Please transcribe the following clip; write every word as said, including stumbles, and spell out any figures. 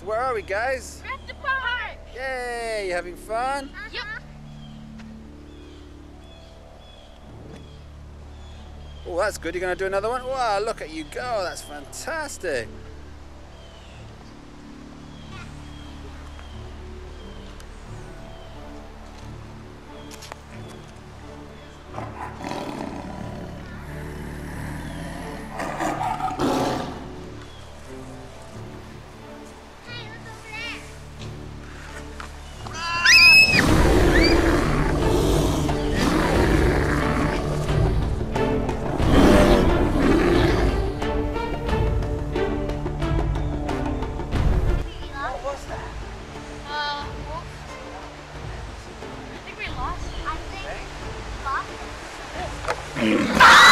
So where are we, guys? At the park. Yay! You having fun? Yep. Oh, that's good. You're going to do another one? Wow, look at you go. That's fantastic. I think we lost. I think we lost.